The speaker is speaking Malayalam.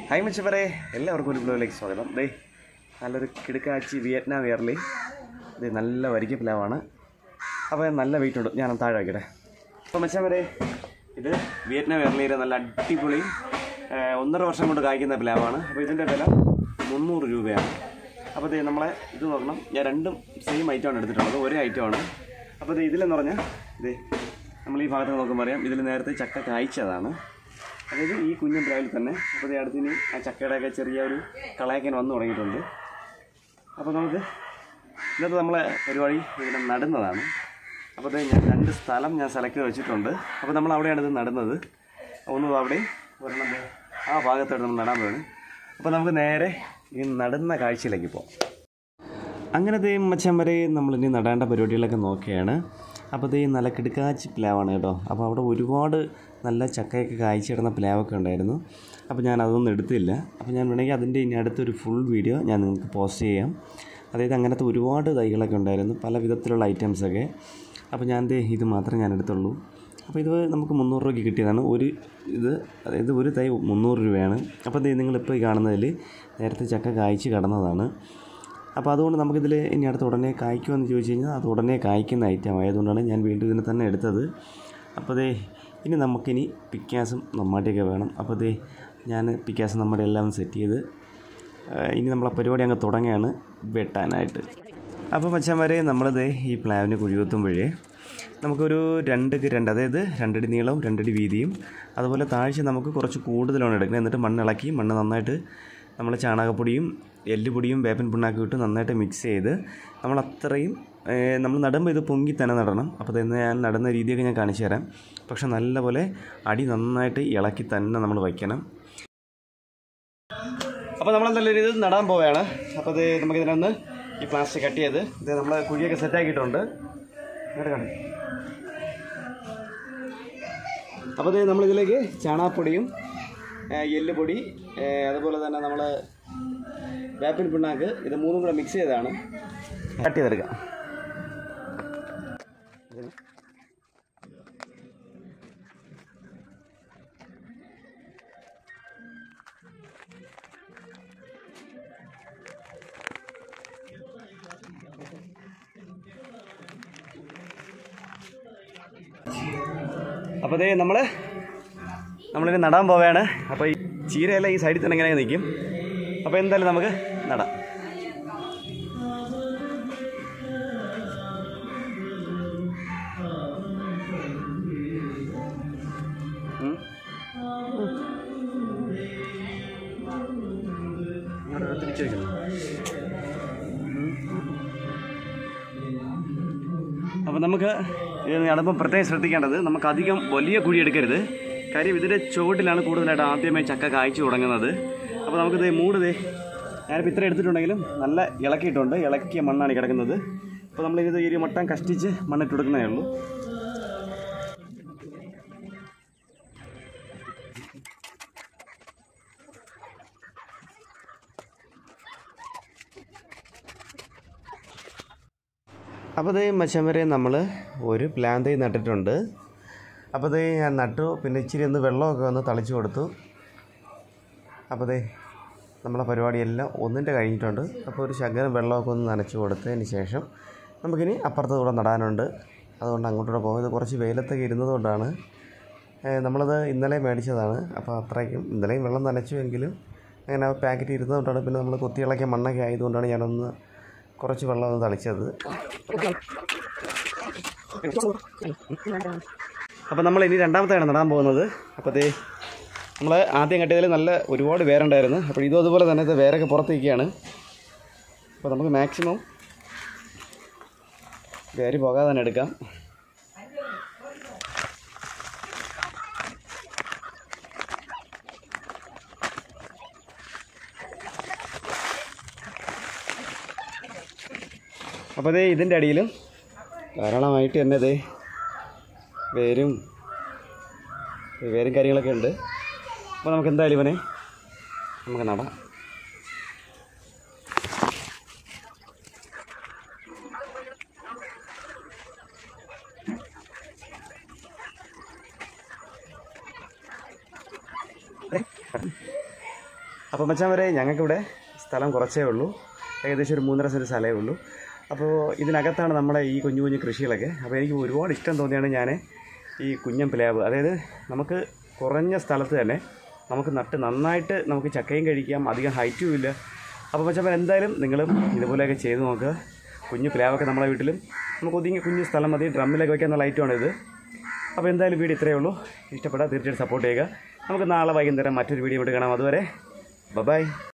ഹായ് മച്ചവരെ, എല്ലാവർക്കും ഒരു ബ്ലോഗിലേക്ക് സ്വാഗതം. ദേ നല്ലൊരു കിടുക്കാച്ചി വിയറ്റ്നാം എയർലി. ഇത് നല്ല വരിക്ക പ്ലാവാണ്. അപ്പോൾ നല്ല വെയിറ്റ് ഉണ്ട്. ഞാൻ താഴെ വയ്ക്കട്ടെ. അപ്പോൾ മച്ചവരെ, ഇത് വിയറ്റ്നാം എയർലിയുടെ നല്ല അടിപൊളി 1.5 വർഷം കൊണ്ട് കായ്ക്കുന്ന പ്ലാവാണ്. അപ്പോൾ ഇതിൻ്റെ വില 300 രൂപയാണ്. അപ്പോൾ ഇത് നമ്മളെ ഇത് നോക്കണം, ഞാൻ രണ്ടും സെയിം ഐറ്റമാണ് എടുത്തിട്ടുള്ളത്, ഒരേ ഐറ്റമാണ്. അപ്പോൾ ഇത് ഇതിലെന്ന് പറഞ്ഞാൽ ഇത് നമ്മൾ ഈ ഭാഗത്ത് നോക്കുമ്പോൾ അറിയാം, ഇതിൽ നേരത്തെ ചക്ക കായ്ച്ചതാണ്. അതായത് ഈ കുഞ്ഞൻ പ്ലാവിൽ തന്നെ. അപ്പോൾ അടുത്തിന് ആ ചക്കയുടെയൊക്കെ ചെറിയ ഒരു കളയാക്കാൻ വന്നു തുടങ്ങിയിട്ടുണ്ട്. അപ്പോൾ നമുക്ക് ഇന്നത്തെ നമ്മളെ പരിപാടി ഇവിടെ നടുന്നതാണ്. അപ്പോൾ ഞാൻ 2 സ്ഥലം ഞാൻ സെലക്ട് ചെയ്ത് വെച്ചിട്ടുണ്ട്. അപ്പോൾ നമ്മൾ അവിടെയാണ് ഇത് നടുന്നത്. ഒന്നും അവിടെ ഒരെണ്ണം ആ ഭാഗത്തായിട്ട് നമ്മൾ നടാൻ പോവുകയാണ്. അപ്പോൾ നമുക്ക് നേരെ ഈ നടുന്ന കാഴ്ചയിലേക്ക് പോകാം. അങ്ങനത്തെ മച്ചാൻ വരെ നമ്മളിനി നടേണ്ട പരിപാടികളൊക്കെ നോക്കുകയാണ്. അപ്പോൾ ഇത് നല്ല കിടുക്കാച്ചി പ്ലാവാണ് കേട്ടോ. അപ്പോൾ അവിടെ ഒരുപാട് നല്ല ചക്കയൊക്കെ കായ്ച്ചിടുന്ന പ്ലാവൊക്കെ ഉണ്ടായിരുന്നു. അപ്പോൾ ഞാൻ അതൊന്നും എടുത്തില്ല. അപ്പോൾ ഞാൻ വേണമെങ്കിൽ അതിൻ്റെ ഇനി അടുത്തൊരു ഫുൾ വീഡിയോ ഞാൻ നിങ്ങൾക്ക് പോസ്റ്റ് ചെയ്യാം. അതായത് അങ്ങനത്തെ ഒരുപാട് തൈകളൊക്കെ ഉണ്ടായിരുന്നു, പല വിധത്തിലുള്ള ഐറ്റംസൊക്കെ. അപ്പോൾ ഞാൻ ഇത് മാത്രമേ ഞാൻ എടുത്തുള്ളൂ. അപ്പോൾ ഇത് നമുക്ക് 300 രൂപയ്ക്ക് കിട്ടിയതാണ് അതായത് ഒരു തൈ 300 രൂപയാണ്. അപ്പോൾ നിങ്ങളിപ്പോൾ ഈ കാണുന്നതിൽ നേരത്തെ ചക്ക കായ്ച്ച് കിടന്നതാണ്. അപ്പോൾ അതുകൊണ്ട് നമുക്കിതിൽ ഇനി അടുത്ത് ഉടനെ കായ്ക്കുമെന്ന് ചോദിച്ചു കഴിഞ്ഞാൽ അത് ഉടനെ കായ്ക്കുന്ന ഐറ്റം ആയതുകൊണ്ടാണ് ഞാൻ വീണ്ടും ഇതിനെ തന്നെ എടുത്തത്. അപ്പോൾ ഇനി നമുക്കിനി പിക്കാസും നമ്മാട്ടിയൊക്കെ വേണം. അപ്പോൾ ഞാൻ പിക്കാസും നമ്മുടെ എല്ലാം സെറ്റ് ചെയ്ത് ഇനി നമ്മളെ പരിപാടി അങ്ങ് തുടങ്ങുകയാണ് വെട്ടാനായിട്ട്. അപ്പോൾ മച്ചാന്മാരെ, നമ്മളിത് ഈ പ്ലാവിന് കുഴികുത്തുമ്പോഴേ നമുക്കൊരു 2x2, അതായത് 2 അടി നീളവും 2 അടി വീതിയും, അതുപോലെ താഴ്ച നമുക്ക് കുറച്ച് കൂടുതലാണ് എടുക്കുന്നത്. എന്നിട്ട് മണ്ണിളക്കി മണ്ണ് നന്നായിട്ട് നമ്മൾ ചാണകപ്പൊടിയും എല്ലുപൊടിയും വേപ്പിൻ പിണ്ണാക്കും ഇട്ട് നന്നായിട്ട് മിക്സ് ചെയ്ത് നമ്മളത്രയും നമ്മൾ നടുമ്പോൾ ഇത് പൊങ്ങി തന്നെ നടണം. അപ്പോൾ തന്നെ ഞാൻ നടുന്ന രീതിയൊക്കെ ഞാൻ കാണിച്ചു തരാം. പക്ഷെ നല്ലപോലെ അടി നന്നായിട്ട് ഇളക്കി തന്നെ നമ്മൾ വയ്ക്കണം. അപ്പോൾ നമ്മളെന്തായാലും ഇത് നടാൻ പോവുകയാണ്. അപ്പോൾ നമുക്കിതിനൊന്ന് ഈ പ്ലാസ്റ്റിക് കട്ട് ചെയ്ത് നമ്മൾ കുഴിയൊക്കെ സെറ്റാക്കിയിട്ടുണ്ട്. അപ്പോൾ നമ്മളിതിലേക്ക് ചാണകപ്പൊടിയും എല്ലുപൊടി, അതുപോലെ തന്നെ നമ്മൾ വേപ്പിൻ പിണ്ണാക്ക്, ഇത് 3ഉം കൂടെ മിക്സ് ചെയ്താണ് കട്ട് ചെയ്തെടുക്കാം. അപ്പോൾ നമ്മളിത് നടാൻ പോവുകയാണ്. അപ്പോൾ ഈ ചീരയെല്ലാം ഈ സൈഡിൽ തന്നെ ഇങ്ങനെ നിൽക്കും. അപ്പോൾ എന്തായാലും നമുക്ക് നടാം. അപ്പോൾ നമുക്ക് ഇത് നടുമ്പോൾ പ്രത്യേകം ശ്രദ്ധിക്കേണ്ടത്, നമുക്ക് അധികം വലിയ കുഴി എടുക്കരുത്. കാര്യം ഇതിൻ്റെ ചുവട്ടിലാണ് കൂടുതലായിട്ട് ആദ്യമേ ചക്ക കായ്ച്ചു തുടങ്ങുന്നത്. അപ്പോൾ നമുക്കിത് ഞാനിപ്പോൾ ഇത്ര എടുത്തിട്ടുണ്ടെങ്കിലും നല്ല ഇളക്കിയിട്ടുണ്ട്, ഇളക്കിയ മണ്ണാണ് കിടക്കുന്നത്. അപ്പോൾ നമ്മളിത് ഈ മട്ടം കഷ്ടിച്ച് മണ്ണിട്ട് കൊടുക്കുന്നതേ ഉള്ളൂ. അപ്പോൾ മച്ചാൻ വരെ നമ്മൾ ഒരു പ്ലാൻ തൈ നട്ടിട്ടുണ്ട്. അപ്പോൾ ഞാൻ നട്ടു, പിന്നെ ഇച്ചിരി ഒന്ന് വെള്ളമൊക്കെ ഒന്ന് തളിച്ചു കൊടുത്തു. അപ്പോൾ നമ്മളെ പരിപാടിയെല്ലാം ഒന്നിൻ്റെ കഴിഞ്ഞിട്ടുണ്ട്. അപ്പോൾ ഒരു ശകലം വെള്ളമൊക്കെ ഒന്ന് നനച്ച് കൊടുത്തതിന് ശേഷം നമുക്കിനി അപ്പുറത്തുകൂടെ നടാനുണ്ട്. അതുകൊണ്ട് അങ്ങോട്ടൂടെ പോകുന്നത് കുറച്ച് വെയിലത്തൊക്കെ ഇരുന്നതുകൊണ്ടാണ്. നമ്മളത് ഇന്നലെ മേടിച്ചതാണ്. അപ്പോൾ അത്രയ്ക്കും ഇന്നലെയും വെള്ളം നനച്ചുവെങ്കിലും അങ്ങനെ പാക്കറ്റ് ഇരുന്നതുകൊണ്ടാണ്. പിന്നെ നമ്മൾ കുത്തിയിളക്കിയ മണ്ണൊക്കെ ആയതുകൊണ്ടാണ് ഞാനൊന്ന് കുറച്ച് വെള്ളം ഒന്ന് തളിച്ചത്. അപ്പോൾ നമ്മൾ ഇനി രണ്ടാമത്തെയാണ് നടാൻ പോകുന്നത്. അപ്പോൾ നമ്മൾ ആദ്യം കെട്ടിയതിൽ നല്ല ഒരുപാട് വേരുണ്ടായിരുന്നു. അപ്പോൾ ഇതും അതുപോലെ തന്നെ ഇത് വേരൊക്കെ പുറത്തേക്കാണ്. അപ്പോൾ നമുക്ക് മാക്സിമം വേര് പോകാതെ തന്നെ എടുക്കാം. അപ്പോൾ ഇതിൻ്റെ അടിയിലും ധാരാളമായിട്ട് തന്നെ വേരും കാര്യങ്ങളൊക്കെ ഉണ്ട്. അപ്പോൾ നമുക്ക് എന്തായാലും ഇവനെ നമുക്ക് നടാം. അപ്പോൾ മച്ചാൻ വരെ ഞങ്ങൾക്കിവിടെ സ്ഥലം കുറച്ചേ ഉള്ളൂ, ഏകദേശം ഒരു 3.5 സെൻറ്റ് സ്ഥലമേ ഉള്ളൂ. അപ്പോൾ ഇതിനകത്താണ് നമ്മുടെ ഈ കുഞ്ഞു കുഞ്ഞു കൃഷികളൊക്കെ. അപ്പോൾ എനിക്ക് ഒരുപാട് ഇഷ്ടം തോന്നിയാണ് ഞാൻ ഈ കുഞ്ഞൻ പ്ലാവ്, അതായത് നമുക്ക് കുറഞ്ഞ സ്ഥലത്ത് തന്നെ നമുക്ക് നട്ട് നന്നായിട്ട് നമുക്ക് ചക്കയും കഴിക്കാം, അധികം ഹൈറ്റും ഇല്ല. അപ്പോൾ മച്ചാൻ എന്തായാലും നിങ്ങളും ഇതുപോലെയൊക്കെ ചെയ്ത് നോക്കുക. കുഞ്ഞു പ്ലാവൊക്കെ നമ്മുടെ വീട്ടിലും നമുക്ക് ഒതുങ്ങി കുഞ്ഞു സ്ഥലം മതി, ഡ്രമ്മിലൊക്കെ വയ്ക്കാനുള്ള ഐറ്റമാണിത്. അപ്പോൾ എന്തായാലും വീഡിയോ ഇത്രയേ ഉള്ളൂ. ഇഷ്ടപ്പെട്ടാൽ തീർച്ചയായിട്ടും സപ്പോർട്ട് ചെയ്യുക. നമുക്ക് നാളെ വൈകുന്നേരം മറ്റൊരു വീഡിയോ ഇട്ട് കാണാം. അതുവരെ ബൈ.